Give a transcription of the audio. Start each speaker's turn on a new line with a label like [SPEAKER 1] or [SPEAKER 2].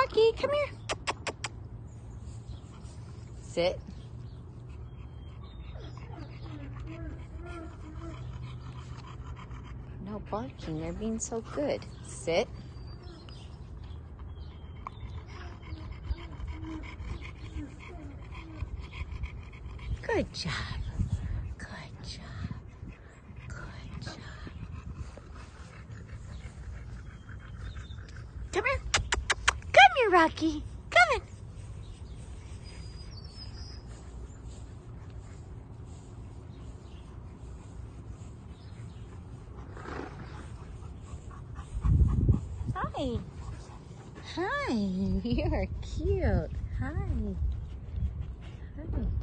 [SPEAKER 1] Rocky, come here. Sit. No barking, they're being so good. Sit. Good job. Good job. Good job. Come here. Come here, Rocky. Come in. Hi. Hi. You're cute. Hi. Hi.